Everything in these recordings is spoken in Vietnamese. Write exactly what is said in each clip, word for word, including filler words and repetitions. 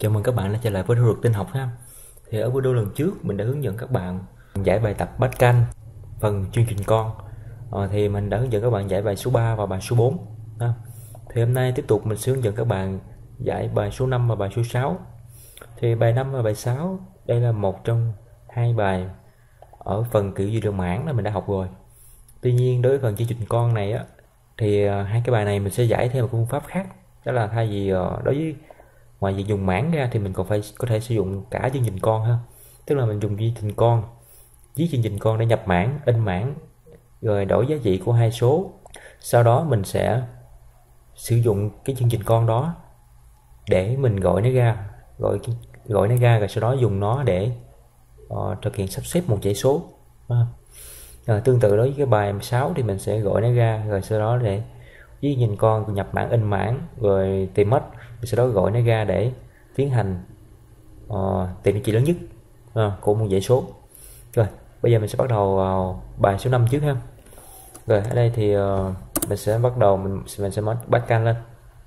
Chào mừng các bạn đã trở lại với Thu Được Tin Học ha. Thì ở video lần trước mình đã hướng dẫn các bạn giải bài tập bát canh phần chương trình con. Ờ, thì mình đã hướng dẫn các bạn giải bài số ba và bài số bốn ha. Thì hôm nay tiếp tục mình sẽ hướng dẫn các bạn giải bài số năm và bài số sáu. Thì bài năm và bài sáu đây là một trong hai bài ở phần kiểu duy đơn mãn là mình đã học rồi. Tuy nhiên đối với phần chương trình con này á thì uh, hai cái bài này mình sẽ giải theo một phương pháp khác. Đó là thay vì uh, đối với ngoài việc dùng mảng ra thì mình còn phải có thể sử dụng cả chương trình con ha. Tức là mình dùng chương trình con với chương trình con để nhập mảng, in mảng, rồi đổi giá trị của hai số. Sau đó mình sẽ sử dụng cái chương trình con đó để mình gọi nó ra, gọi gọi nó ra rồi sau đó dùng nó để uh, thực hiện sắp xếp một dãy số. Uh, tương tự đối với cái bài sáu thì mình sẽ gọi nó ra rồi sau đó để với nhìn con nhập mảng, in mảng, rồi tìm mất, sau đó gọi nó ra để tiến hành uh, tìm giá trị lớn nhất uh, của một dãy số. Rồi bây giờ mình sẽ bắt đầu uh, bài số năm trước ha. Rồi ở đây thì uh, mình sẽ bắt đầu mình mình sẽ bắt canh lên.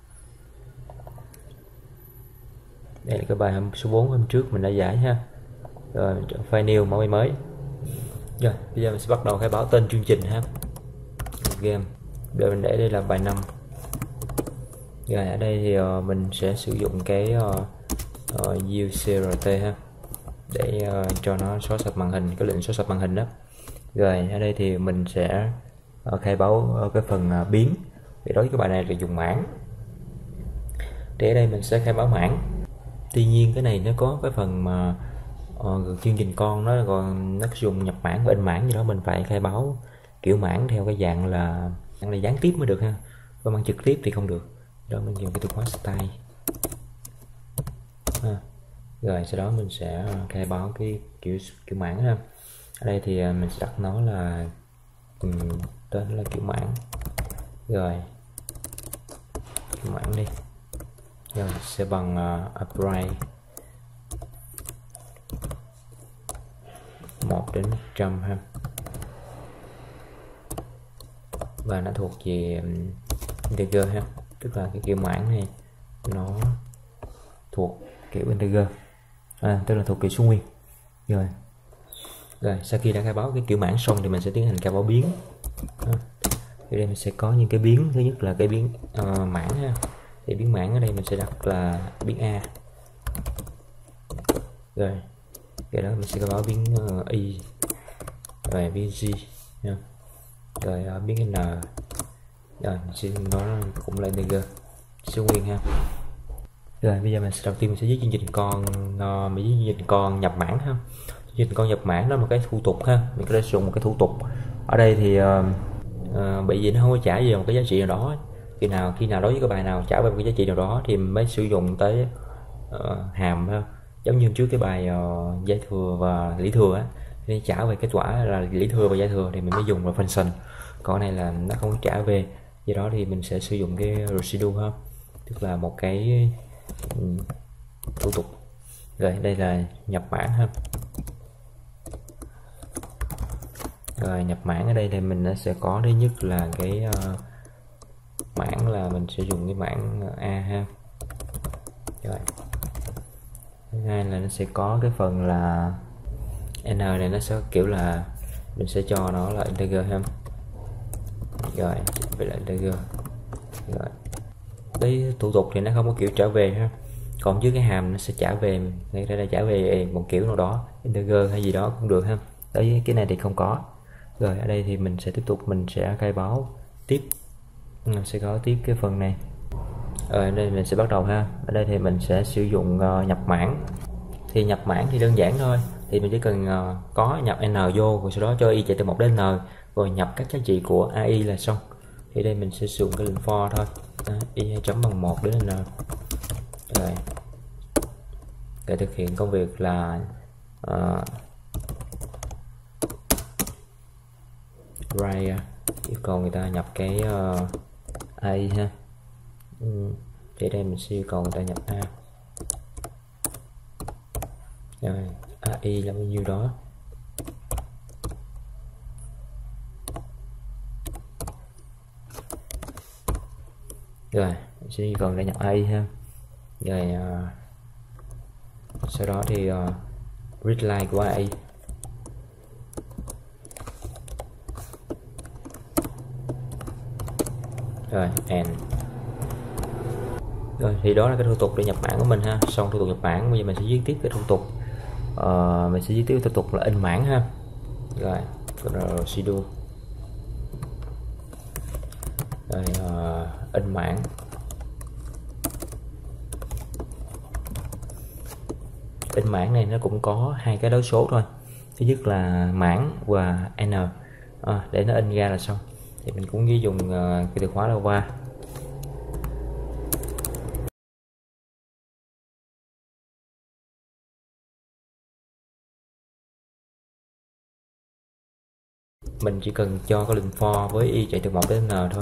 Đây là cái bài số bốn hôm trước mình đã giải ha. Rồi file new mở bài mới. Rồi bây giờ mình sẽ bắt đầu khai báo tên chương trình ha. Game. Bây giờ mình để đây là bài năm. Rồi ở đây thì uh, mình sẽ sử dụng cái uh, uh, u xê rờ tê ha để uh, cho nó xóa sạch màn hình, cái lệnh xóa sạch màn hình đó. Rồi ở đây thì mình sẽ uh, khai báo uh, cái phần uh, biến. Thì đối với cái bài này là dùng mảng. Thì ở đây mình sẽ khai báo mảng. Tuy nhiên cái này nó có cái phần mà uh, chương trình con nó còn nó dùng nhập mảng và in mảng gì đó, mình phải khai báo kiểu mảng theo cái dạng là là gián tiếp mới được ha, còn bằng trực tiếp thì không được. Đó mình dùng cái từ khóa style ha. Rồi sau đó mình sẽ khai báo cái kiểu kiểu mảng ha. Ở đây thì mình sẽ đặt nó là um, tên là kiểu mảng. Rồi kiểu mảng đi, rồi sẽ bằng uh, apply một đến một trăm ha, và nó thuộc về integer ha, tức là cái kiểu mảng này nó thuộc kiểu integer, à, tức là thuộc kiểu số nguyên. Rồi rồi sau khi đã khai báo cái kiểu mảng xong thì mình sẽ tiến hành khai báo biến. À, thì đây mình sẽ có những cái biến. Thứ nhất là cái biến uh, mảng ha. Thì biến mảng ở đây mình sẽ đặt là biến A. Rồi cái đó mình sẽ khai báo biến uh, Y, rồi biến G nha. Rồi uh, biến N, rồi mình sẽ nó cũng là integer số nguyên ha. Rồi bây giờ mình sẽ đầu tiên mình sẽ viết chương trình con, uh, mình viết chương trình con nhập mảng ha. Chương trình con nhập mảng đó là một cái thủ tục ha, mình có thể sử dụng một cái thủ tục. Ở đây thì uh, uh, bởi vì nó không có trả về một cái giá trị nào đó. Khi nào khi nào đối với cái bài nào trả về một cái giá trị nào đó thì mình mới sử dụng tới uh, hàm ha. Giống như trước cái bài uh, giải thừa và lý thừa á, thì trả về kết quả là lý thừa và giải thừa thì mình mới dùng vào function. Còn này là nó không trả về, do đó thì mình sẽ sử dụng cái residue ha, tức là một cái um, thủ tục. Rồi đây là nhập mảng ha. Rồi nhập mảng ở đây thì mình sẽ có thứ nhất là cái uh, mảng là mình sẽ dùng cái mảng A ha. Rồi thứ hai là nó sẽ có cái phần là n này, nó sẽ kiểu là mình sẽ cho nó là integer ha. Rồi vậy là integer. Rồi cái thủ tục thì nó không có kiểu trả về ha, còn dưới cái hàm nó sẽ trả về, đây là trả về một kiểu nào đó, integer hay gì đó cũng được ha. Đối với cái này thì không có. Rồi ở đây thì mình sẽ tiếp tục mình sẽ khai báo tiếp, mình sẽ có tiếp cái phần này. Ở đây mình sẽ bắt đầu ha. Ở đây thì mình sẽ sử dụng uh, nhập mảng. Thì nhập mảng thì đơn giản thôi, thì mình chỉ cần uh, có nhập n vô rồi sau đó cho y chạy từ một đến n, rồi nhập các giá trị của ai là xong. Thì đây mình sẽ sử dụng cái lệnh for thôi, à, y chấm bằng một đến n. Rồi để thực hiện công việc là uh, write yêu cầu người ta nhập cái uh, ai ha. Ừ. Thì đây mình sẽ yêu cầu người ta nhập A. Rồi ai là bao nhiêu đó. Rồi mình sẽ yêu cầu người ta nhập ai ha. Rồi uh, sau đó thì uh, readline của a i. Rồi and rồi thì đó là cái thủ tục để nhập mã của mình ha. Xong thủ tục nhập mã, bây giờ mình sẽ viết tiếp cái thủ tục uh, mình sẽ viết tiếp cái thủ tục là in mã ha. Rồi procedure rồi uh, in mã. In mã này nó cũng có hai cái đấu số thôi, thứ nhất là mãn và n à, để nó in ra là xong. Thì mình cũng chỉ dùng uh, cái từ khóa là qua. Mình chỉ cần cho cái lệnh for với y chạy từ một đến n thôi,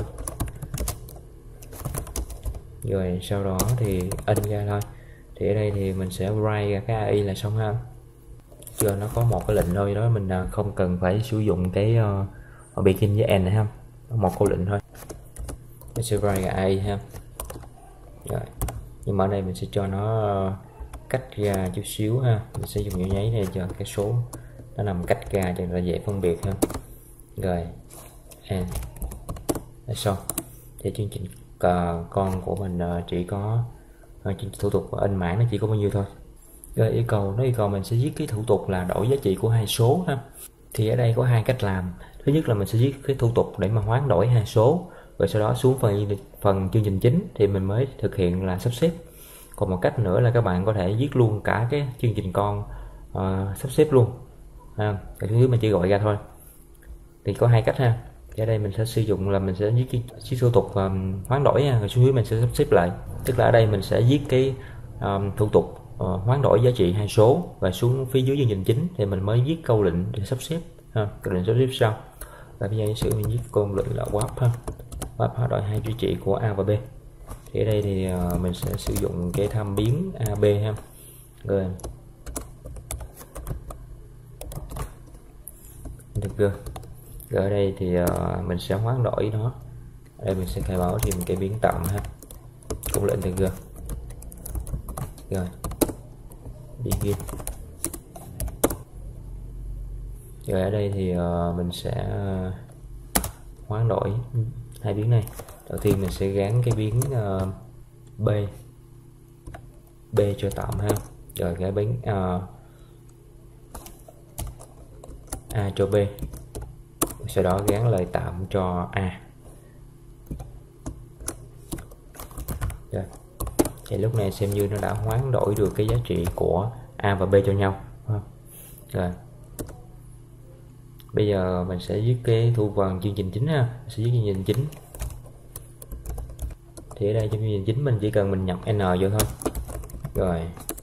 rồi sau đó thì in ra thôi. Thì ở đây thì mình sẽ write ra cái a i là xong ha. Giờ nó có một cái lệnh thôi đó, mình không cần phải sử dụng cái uh, begin với end này ha, một câu lệnh thôi. Mình sẽ write ra a i ha. Rồi. Nhưng mà ở đây mình sẽ cho nó uh, cách ra chút xíu ha. Mình sẽ dùng dấu nháy này cho cái số nó nằm cách ra cho nó dễ phân biệt ha. Rồi and xong thì chương trình uh, con của mình uh, chỉ có uh, thủ tục in mã nó chỉ có bao nhiêu thôi. Rồi yêu cầu nó yêu cầu mình sẽ viết cái thủ tục là đổi giá trị của hai số ha. Thì ở đây có hai cách làm. Thứ nhất là mình sẽ viết cái thủ tục để mà hoán đổi hai số, rồi sau đó xuống phần phần chương trình chính thì mình mới thực hiện là sắp xếp. Còn một cách nữa là các bạn có thể viết luôn cả cái chương trình con uh, sắp xếp luôn ha. Ở dưới mình chỉ gọi ra thôi. Thì có hai cách ha. Thì ở đây mình sẽ sử dụng là mình sẽ viết cái viết thủ tục um, hoán đổi ha, rồi xuống dưới mình sẽ sắp xếp lại. Tức là ở đây mình sẽ viết cái um, thủ tục uh, hoán đổi giá trị hai số, và xuống phía dưới chương trình chính thì mình mới viết câu lệnh để sắp xếp ha, câu lệnh sắp xếp sau. Và bây giờ sử mình viết câu lệnh là swap ha, swap hoán đổi hai giá trị của a và b. Thì ở đây thì uh, mình sẽ sử dụng cái tham biến a b ha. Rồi được chưa? Rồi ở đây thì uh, mình sẽ hoán đổi nó. Ở đây mình sẽ khai báo thêm cái biến tạm ha, cũng lệnh được chưa? Rồi begin. Rồi ở đây thì uh, mình sẽ uh, hoán đổi hai biến này. Đầu tiên mình sẽ gắn cái biến uh, b b cho tạm ha, rồi cái biến uh, a cho b, sau đó gắn lời tạm cho a. Rồi. Thì lúc này xem như nó đã hoán đổi được cái giá trị của a và b cho nhau. Rồi. Bây giờ mình sẽ viết cái thu phần chương trình chính ha, mình sẽ viết chương trình chính. Thì ở đây trong chương trình chính mình chỉ cần mình nhập n vô thôi. Rồi.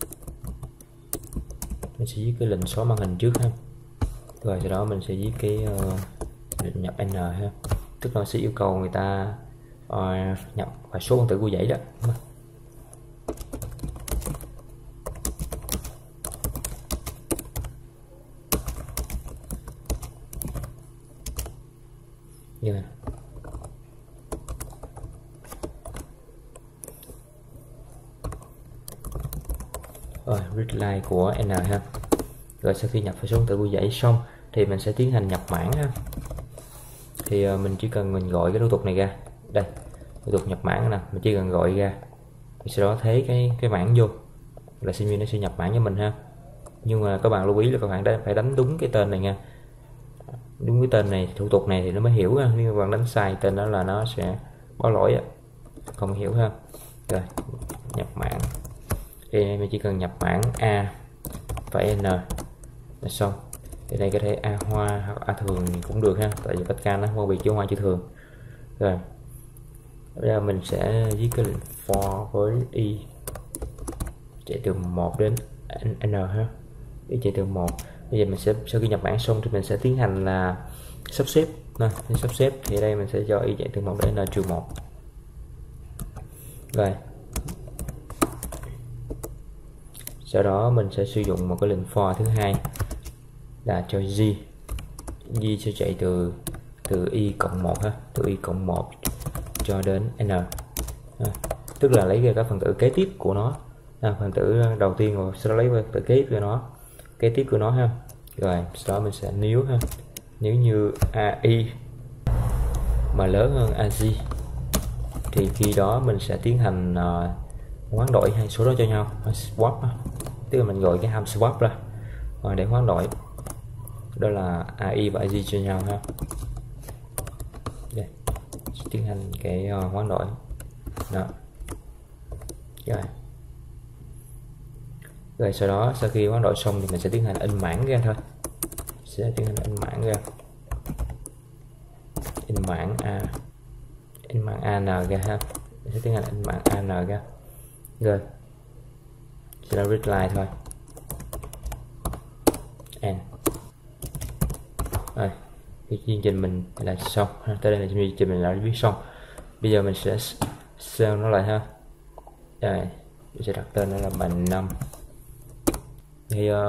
Mình sẽ viết cái lệnh xóa màn hình trước ha. Rồi sau đó mình sẽ viết cái uh, lệnh nhập n ha, tức là sẽ yêu cầu người ta uh, nhập và số phần tử của dãy đó. Như này. Rồi readline của n ha. Rồi sau khi nhập số phần tử của dãy xong thì mình sẽ tiến hành nhập mã ha. Thì uh, mình chỉ cần mình gọi cái thủ tục này ra. Đây, thủ tục nhập mã nè, mình chỉ cần gọi ra. Thì sau đó thế cái cái mảng vô là xem như nó sẽ nhập mã cho mình ha. Nhưng mà các bạn lưu ý là các bạn phải đánh đúng cái tên này nha. Đúng cái tên này, thủ tục này thì nó mới hiểu ha. Nếu các bạn đánh sai tên đó là nó sẽ báo lỗi á, không hiểu ha. Rồi, nhập mảng. Thì mình chỉ cần nhập mảng a và n là xong. Thì đây có thể a hoa hoặc a thường cũng được ha, tại vì Pascal nó phân biệt chữ hoa chữ thường. Rồi bây giờ mình sẽ viết cái lệnh for với y chạy từ một đến n ha, y chạy từ một. Bây giờ mình sẽ sau khi nhập mã xong thì mình sẽ tiến hành là sắp xếp. Nè, sắp xếp thì đây mình sẽ cho y chạy từ một đến n trừ một. Rồi sau đó mình sẽ sử dụng một cái lệnh for thứ hai là cho g g sẽ chạy từ từ y cộng một ha, từ y cộng một cho đến n ha. Tức là lấy ra các phần tử kế tiếp của nó à, phần tử đầu tiên rồi sau đó lấy phần tử kế tiếp của nó kế tiếp của nó ha. Rồi sau đó mình sẽ nếu ha, nếu như a i mà lớn hơn a gi thì khi đó mình sẽ tiến hành uh, hoán đổi hai số đó cho nhau, swap đó. Tức là mình gọi cái hàm swap ra uh, để hoán đổi, đó là a i và a gi cho nhau ha. Đây, tiến hành cái uh, hoán đổi đó. Rồi. Rồi sau đó sau khi hoán đổi xong thì mình sẽ tiến hành in mảng ra thôi, sẽ tiến hành in mảng ra, in mảng a in mảng an ra ha, mình sẽ tiến hành in mảng an ra. Rồi sẽ là read line thôi, and rồi cái chương trình mình là xong ha. Tới đây là chương trình mình đã viết xong. Bây giờ mình sẽ save nó lại ha. Rồi mình sẽ đặt tên nó là bài năm. Thì uh,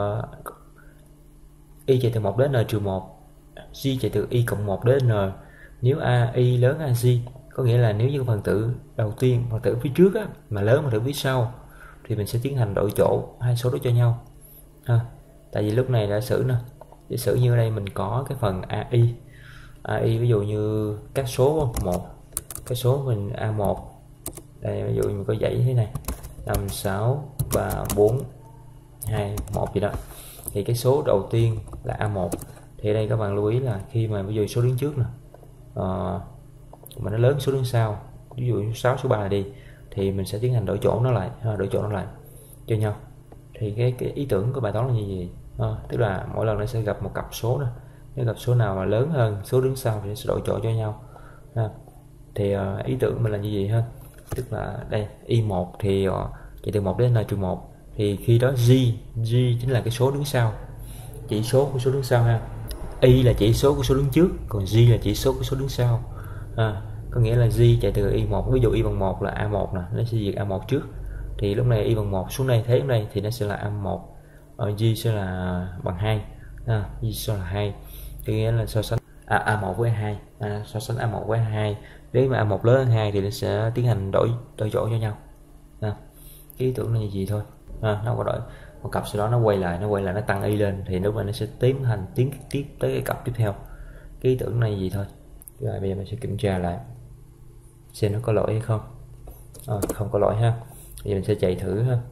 y chạy từ một đến n trừ một, g chạy từ y cộng một đến n. Nếu a i lớn a g, có nghĩa là nếu như phần tử đầu tiên, phần tử phía trước á, mà lớn phần tử phía sau thì mình sẽ tiến hành đổi chỗ hai số đó cho nhau ha. Tại vì lúc này giả sử nè, giả sử như ở đây mình có cái phần a i a i ví dụ như các số một, cái số mình a một đây, ví dụ mình có dãy thế này năm sáu ba bốn hai một gì đó, thì cái số đầu tiên là a một. Thì ở đây các bạn lưu ý là khi mà ví dụ số đứng trước nè uh, mà nó lớn số đứng sau, ví dụ số sáu số ba là đi, thì mình sẽ tiến hành đổi chỗ nó lại, đổi chỗ nó lại cho nhau. Thì cái, cái ý tưởng của bài toán là như gì? À, tức là mỗi lần nó sẽ gặp một cặp số nè, nếu gặp số nào mà lớn hơn số đứng sau thì nó sẽ đổi chỗ cho nhau. À, thì uh, ý tưởng mình là như gì ha? Tức là đây y một thì uh, chạy từ một đến n trừ một, thì khi đó g g chính là cái số đứng sau, chỉ số của số đứng sau ha. Y là chỉ số của số đứng trước, còn g là chỉ số của số đứng sau. À, có nghĩa là g chạy từ y một, ví dụ y bằng một là a một nè, nó sẽ diệt a một trước, thì lúc này y bằng một xuống đây thế lúc này thì nó sẽ là a một, ở g sẽ là bằng hai, à, g sẽ là hai, có nghĩa là so sánh à, a một với hai, à, so sánh a một với hai. Nếu mà a một lớn hơn hai thì nó sẽ tiến hành đổi đổi chỗ cho nhau. À, cái ý tưởng là như gì thôi. À, nó có đổi một cặp, sau đó nó quay lại nó quay lại nó tăng y lên, thì lúc này nó sẽ tiến hành tiến tiếp tới cái cặp tiếp theo. Cái ý tưởng này gì thôi. Rồi bây giờ mình sẽ kiểm tra lại xem nó có lỗi hay không. À, không có lỗi ha. Bây giờ mình sẽ chạy thử ha.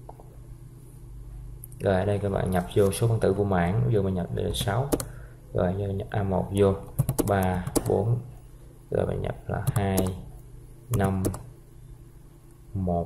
Rồi ở đây các bạn nhập vô số phân tử của mảng, ví dụ mình nhập đây là sáu, rồi nhập a một vô ba bốn, rồi mình nhập là hai năm một,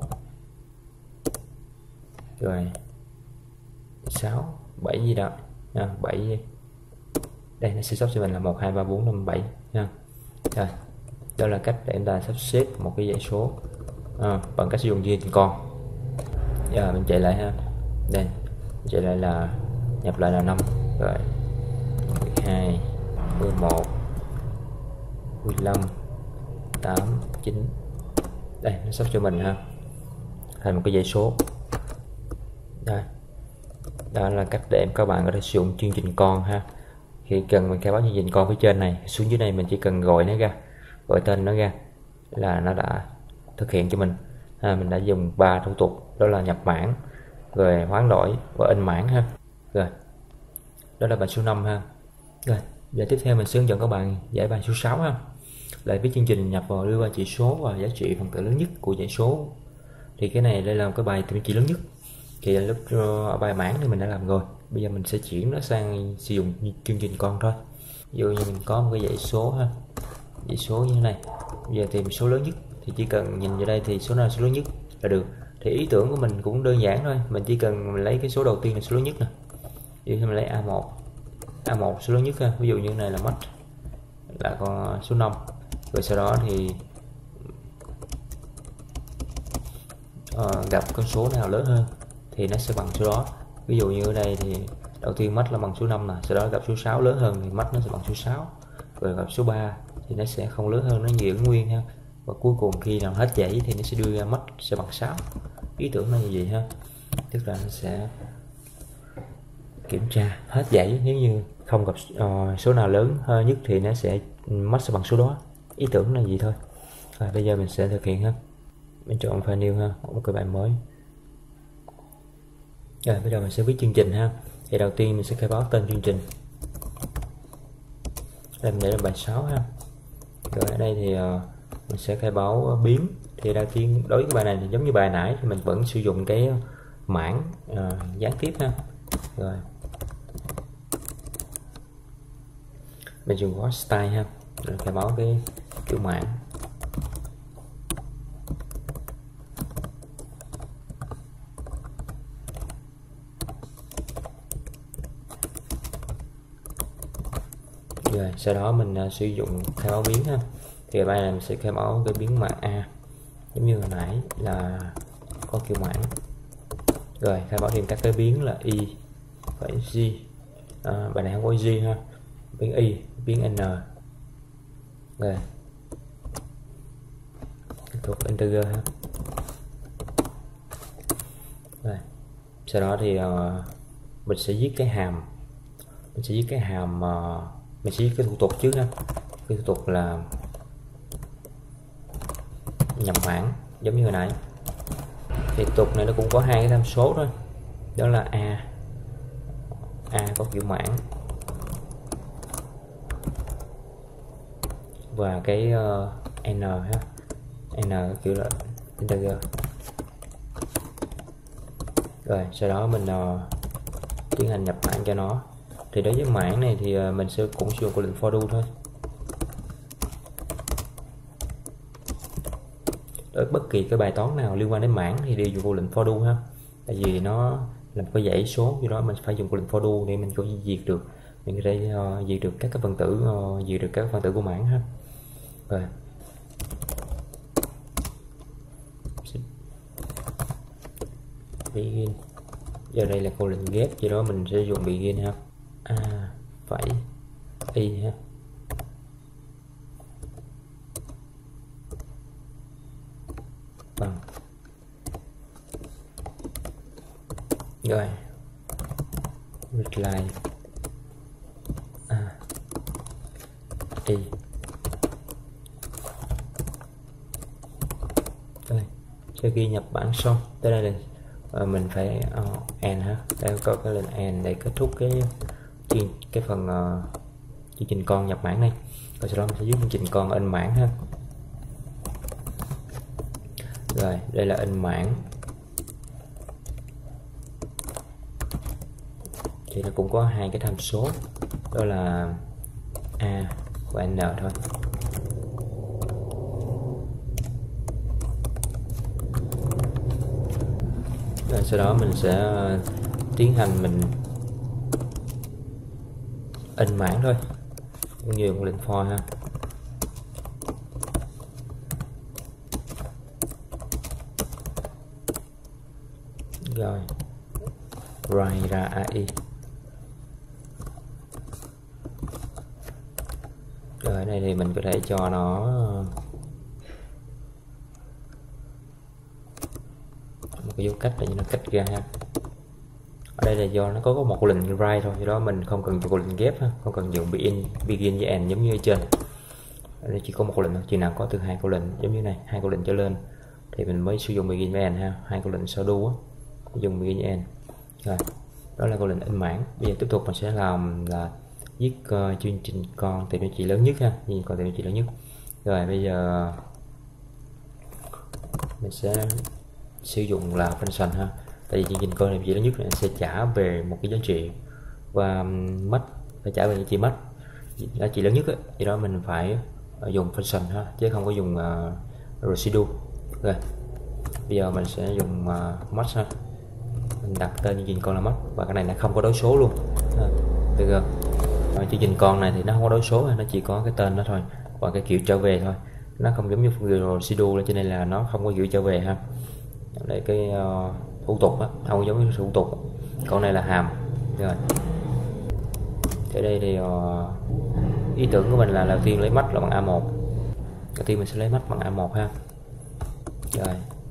rồi sáu bảy gì đó à, bảy, đây nó sẽ sắp cho mình là một hai ba bốn năm bảy nha. Rồi đó là cách để chúng ta sắp xếp một cái dãy số à, bằng cách sử dụng chia thành con. Giờ mình chạy lại ha, đây mình chạy lại là nhập lại là năm, rồi mười hai, mười một, mười lăm, tám, chín, đây nó sắp cho mình ha thành một cái dãy số. Đây, đó là cách để các bạn có thể sử dụng chương trình con ha. Khi cần mình khai báo chương trình con phía trên này, xuống dưới này mình chỉ cần gọi nó ra, gọi tên nó ra là nó đã thực hiện cho mình. À, mình đã dùng ba thủ tục, đó là nhập mảng, rồi hoán đổi và in mảng ha. Rồi đó là bài số năm ha. Rồi giờ tiếp theo mình sẽ hướng dẫn các bạn giải bài số sáu ha. Lại viết chương trình nhập vào, đưa qua chỉ số và giá trị phần tử lớn nhất của dãy số. Thì cái này đây là một cái bài tính chỉ lớn nhất. Thì lúc ở bài mảng thì mình đã làm rồi, bây giờ mình sẽ chuyển nó sang sử dụng chương trình con thôi. Ví dụ như mình có một cái dãy số ha, dãy số như thế này, bây giờ tìm số lớn nhất thì chỉ cần nhìn vào đây thì số nào là số lớn nhất là được. Thì ý tưởng của mình cũng đơn giản thôi, mình chỉ cần mình lấy cái số đầu tiên là số lớn nhất nè, ví dụ như mình lấy a một, a một số lớn nhất ha, ví dụ như này là max là con số năm, rồi sau đó thì uh, gặp con số nào lớn hơn thì nó sẽ bằng số đó. Ví dụ như ở đây thì đầu tiên max là bằng số năm nè, sau đó gặp số sáu lớn hơn thì max nó sẽ bằng số sáu, rồi gặp số ba thì nó sẽ không lớn hơn, nó giữ nguyên ha, và cuối cùng khi nào hết dãy thì nó sẽ đưa ra max sẽ bằng sáu. Ý tưởng là như vậy ha, tức là nó sẽ kiểm tra hết dãy, nếu như không gặp uh, số nào lớn hơn nhất thì nó sẽ max sẽ bằng số đó. Ý tưởng là gì thôi. Và bây giờ mình sẽ thực hiện ha, mình chọn file new ha, một cái bài mới. Rồi bây giờ mình sẽ viết chương trình ha. Thì đầu tiên mình sẽ khai báo tên chương trình. Đây mình để là bài sáu ha. Rồi ở đây thì uh, mình sẽ khai báo biến. Thì đầu tiên đối với bài này thì giống như bài nãy thì mình vẫn sử dụng cái mảng uh, gián tiếp ha. Rồi mình dùng có style ha, rồi khai báo cái kiểu mảng. Rồi sau đó mình uh, sử dụng khai báo biến ha. Thì bài này mình sẽ khai báo cái biến mã A giống như hồi nãy là có kiểu mảng. Rồi khai báo thêm các cái biến là y và g. À, bài này không có g ha, biến y, biến n. Rồi thuộc integer ha. Rồi sau đó thì uh, mình sẽ viết cái hàm mình sẽ viết cái hàm uh, mình sẽ viết cái thủ tục trước ha. Cái thủ tục là nhập mảng giống như hồi nãy. Thì thủ tục này nó cũng có hai cái tham số thôi, đó là a a có kiểu mảng và cái uh, n ha, n kiểu là integer. Rồi sau đó mình uh, tiến hành nhập mảng cho nó. Thì đối với mảng này thì uh, mình sẽ cũng sử dụng câu lệnh for do thôi. Đối với bất kỳ cái bài toán nào liên quan đến mảng thì đều dùng câu lệnh for do ha. Tại vì nó là một cái dãy số, do đó mình phải dùng câu lệnh for do để mình có thể diệt được, mình có thể uh, diệt được các cái phân tử uh, diệt được các phân tử của mảng ha. Rồi begin, giờ đây là câu lệnh ghép, do đó mình sẽ dùng begin ha. A phẩy y ha. Bằng rồi reply a y. Rồi sau khi nhập bảng xong, tới đây là uh, mình phải uh, end ha. Đây có cái lệnh end để kết thúc cái cái phần uh, chương trình con nhập mảng này. Rồi sau đó mình sẽ viết chương trình con in mảng ha. Rồi đây là in mảng, thì nó cũng có hai cái tham số, đó là a và n thôi. Rồi sau đó mình sẽ tiến hành mình in mảng thôi, cũng như một lệnh for ha. Rồi write ra ai. Rồi ở đây thì mình có thể cho nó một cái dấu cách để nó cách ra ha. Ở đây là do nó có có một lệnh write thôi, do đó mình không cần dùng lệnh ghép ha, không cần dùng begin begin với end giống như ở trên. Ở đây chỉ có một lệnh, chỉ nào có từ hai câu lệnh giống như này, hai câu lệnh trở lên thì mình mới sử dụng begin với end ha. Hai câu lệnh sau đu á dùng begin với end. Rồi đó là câu lệnh in mảng. Bây giờ tiếp tục mình sẽ làm là viết uh, chương trình con tìm giá trị lớn nhất ha, nhìn con tìm giá trị lớn nhất. Rồi bây giờ mình sẽ sử dụng là function ha. Tại vì chương trình con tìm giá trị lớn nhất này sẽ trả về một cái giá trị và mất phải trả về giá trị mất giá trị lớn nhất ấy. Vì đó mình phải uh, dùng function ha, chứ không có dùng uh, residue. Rồi bây giờ mình sẽ dùng uh, mất ha. Mình đặt tên chương trình con là mất, và cái này nó không có đối số luôn à, được không? Và chương trình con này thì nó không có đối số, nó chỉ có cái tên nó thôi và cái kiểu trở về thôi, nó không giống như function residue, cho nên là nó không có kiểu trở về ha. Để cái uh, thủ tục á, không giống như thủ tục. Con này là hàm. Rồi thế đây thì uh, ý tưởng của mình là đầu tiên lấy mắt là bằng a một. Đầu tiên mình sẽ lấy mắt bằng a một ha. Rồi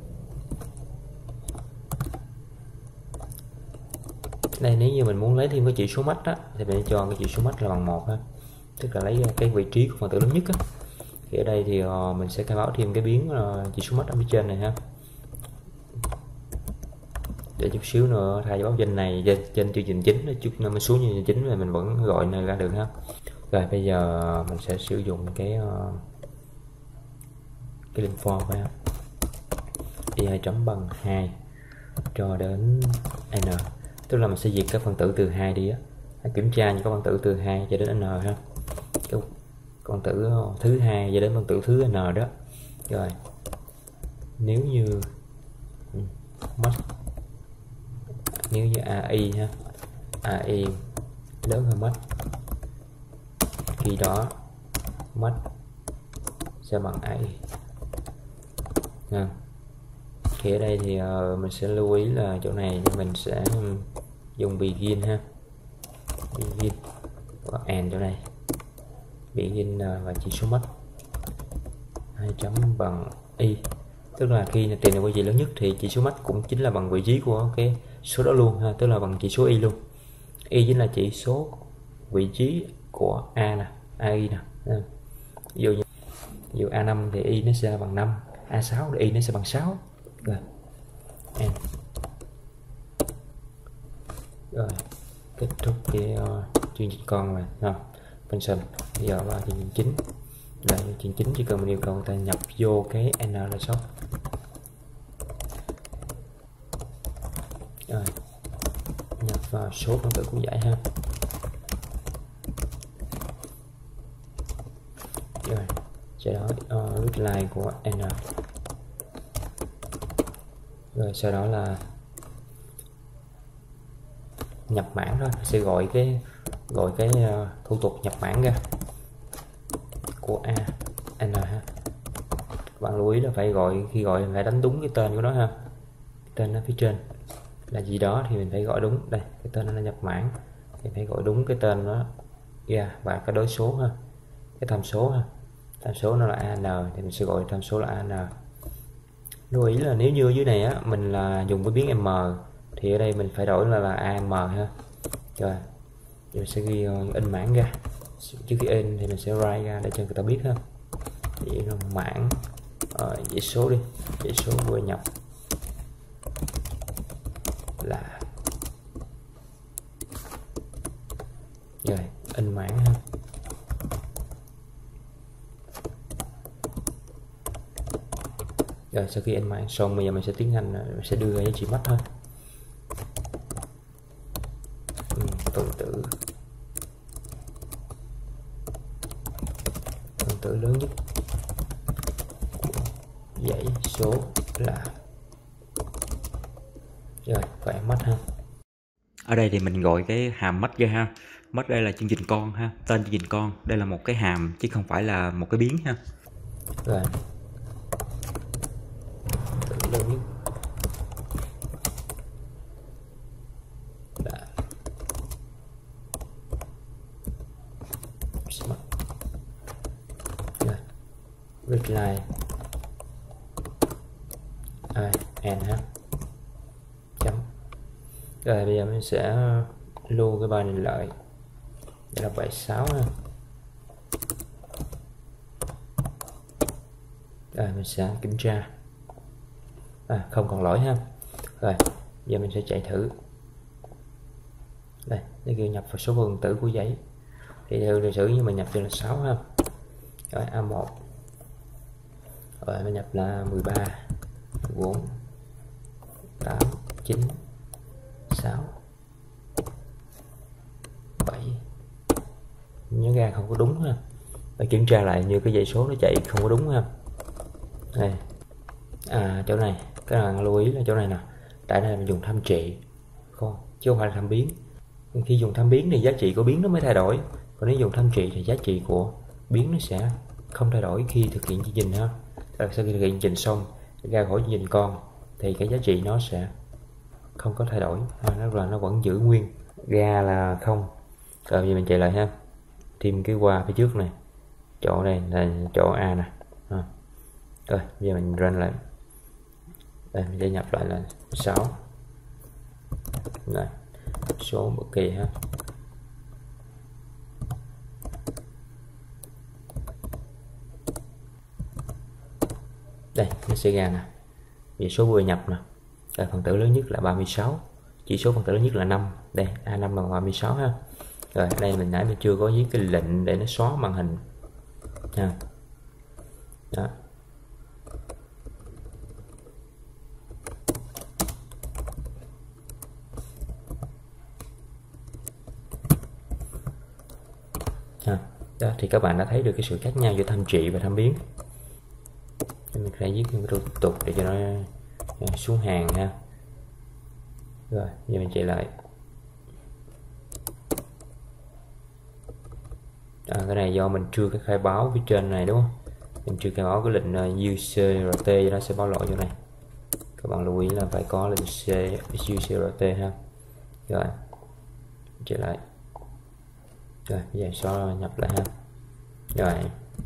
đây, nếu như mình muốn lấy thêm cái chỉ số mắt á, thì mình cho cái chỉ số mắt là bằng một ha, tức là lấy cái vị trí của phần tử lớn nhất á. Thì ở đây thì uh, mình sẽ khai báo thêm cái biến uh, chỉ số mắt ở phía trên này ha, để để chút xíu nữa thay dấu trên này trên, trên chương trình chính chút nó mới xuống chương trình chính rồi mình vẫn gọi này ra được ha. Rồi bây giờ mình sẽ sử dụng cái uh, cái link form phải không? i hai chấm bằng hai cho đến n, tức là mình sẽ diệt các phân tử từ hai đi á, hãy kiểm tra những các phân tử từ hai cho đến n ha, cái phân tử thứ hai cho đến phân tử thứ n đó. Rồi nếu như mất nếu như ai ha, ai lớn hơn mất, khi đó mất sẽ bằng ai nha. Thì ở đây thì uh, mình sẽ lưu ý là chỗ này mình sẽ dùng begin ha, begin và end chỗ này, begin uh, và chỉ số mất hai chấm bằng y, tức là khi tiền là vị trí lớn nhất thì chỉ số mất cũng chính là bằng vị trí của cái số đó luôn ha, tức là bằng chỉ số y luôn. Y chính là chỉ số vị trí của a nè, ai nè. Ví dụ như ví dụ a năm thì y nó sẽ là bằng năm, a sáu thì y nó sẽ bằng sáu. Rồi end. Rồi kết thúc cái uh, chương trình con rồi ha, function. Bây giờ vào chương trình chính, là chương trình chính chỉ cần mình yêu cầu người ta nhập vô cái n là số. Rồi nhập vào số phân tử của giải ha. Rồi sau đó uh, read line của n, rồi sau đó là nhập mã thôi, sẽ gọi cái gọi cái uh, thủ tục nhập mã ra của a n ha. Bạn lưu ý là phải gọi, khi gọi phải đánh đúng cái tên của nó ha, tên nó phía trên là gì đó thì mình phải gọi đúng. Đây cái tên nó là nhập mã thì phải gọi đúng cái tên nó ra, yeah, và cái đối số ha, cái tham số ha, tham số nó là an thì mình sẽ gọi tham số là an. Lưu ý là nếu như ở dưới này á mình là dùng với biến m thì ở đây mình phải đổi là là am ha. Rồi mình sẽ ghi in mảng ra, trước khi in thì mình sẽ write ra để cho người ta biết ha. Vậy là mảng uh, dãy số đi, dãy số vừa nhập là rồi in mảng ha. Rồi sau khi in mảng xong bây giờ mình sẽ tiến hành mình sẽ đưa ra giá trị mất thôi. Ừ, tuần tử tuần tử lớn nhất của dãy số là rồi phải mất ha. Ở đây thì mình gọi cái hàm mất ra ha. Mất đây là chương trình con ha, tên chương trình con, đây là một cái hàm chứ không phải là một cái biến ha. Rồi lớn nhất là mất. Rồi read line i n ha chấm. Rồi bây giờ mình sẽ lưu cái bài này lại, đây là bài sáu ha. Rồi mình sẽ kiểm tra à, không còn lỗi ha. Rồi giờ mình sẽ chạy thử, đây nó ghi nhập vào số phân tử của giấy thì theo lịch sử như mình nhập cho là sáu ha. Rồi a một rồi mình nhập là mười ba, bốn, tám, chín, sáu, bảy, nhớ ra không có đúng ha. Phải kiểm tra lại như cái dãy số nó chạy không có đúng ha. Đây à, chỗ này các bạn lưu ý là chỗ này nè, tại đây mình dùng tham trị không chứ không phải là tham biến. Khi dùng tham biến thì giá trị của biến nó mới thay đổi, còn nếu dùng tham trị thì giá trị của biến nó sẽ không thay đổi khi thực hiện chương trình ha. Sau khi thực hiện chương trình xong ra khỏi chương trình con thì cái giá trị nó sẽ không có thay đổi ha, nó là nó vẫn giữ nguyên, ra là không. Rồi bây giờ mình chạy lại ha, thêm cái qua phía trước này, chỗ này là chỗ a nè ha. Rồi bây giờ mình run lại, đây mình sẽ nhập lại là sáu này, số bất kỳ ha. Đây nó sẽ ra nè, vì số vừa nhập nè, Rồi, phần tử lớn nhất là ba mươi sáu, chỉ số phần tử lớn nhất là năm. Đây, a năm bằng ba mươi sáu ha. Rồi, ở đây mình nãy mình chưa có viết cái lệnh để nó xóa màn hình nha. Đó. Ha. Đó thì các bạn đã thấy được cái sự khác nhau giữa tham trị và tham biến. Mình phải viết những cái tục để cho nó xuống hàng ha. Rồi, giờ mình chạy lại. À, cái này do mình chưa cái khai báo phía trên này đúng không? Mình chưa khai báo cái lệnh u xê rờ tê cho nó sẽ báo lộ chỗ này. Các bạn lưu ý là phải có lệnh u xê rờ tê ha. Rồi, chạy lại. Rồi, bây giờ xóa nhập lại ha. Rồi.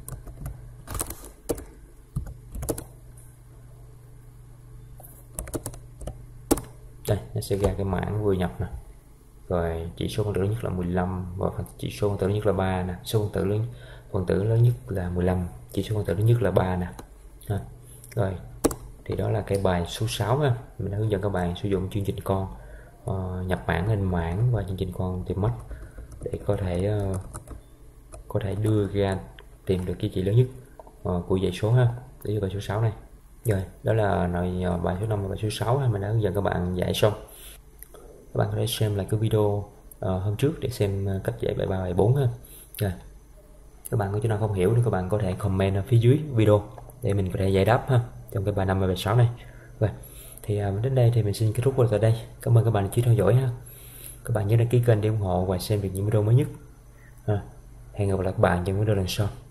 Đây, nó sẽ ra cái mảng vừa nhập nè. Rồi chỉ số phần tử lớn nhất là mười lăm và chỉ số phần tử lớn nhất là ba nè. Số phần tử lớn phần tử lớn nhất là mười lăm, chỉ số phần tử lớn nhất là ba nè. Ha. Rồi thì đó là cái bài số sáu ha. Mình đã hướng dẫn các bạn sử dụng chương trình con uh, nhập mảng lên mảng và chương trình con tìm mất để có thể uh, có thể đưa ra tìm được cái chỉ lớn nhất uh, của dãy số ha. Để cho bài số sáu này. Rồi, đó là nội uh, bài số năm và bài số sáu ha. Mình đã hướng dẫn các bạn giải xong. Các bạn có thể xem lại cái video uh, hôm trước để xem uh, cách giải bài ba bài bốn ha. Rồi. Các bạn có chỗ nào không hiểu thì các bạn có thể comment ở phía dưới video để mình có thể giải đáp ha trong cái bài năm và bài sáu này. Rồi. Thì uh, đến đây thì mình xin kết thúc tại đây. Cảm ơn các bạn đã chú ý theo dõi ha. Các bạn nhớ đăng ký kênh để ủng hộ và xem được những video mới nhất. Ha. Hẹn gặp lại các bạn trong video lần sau.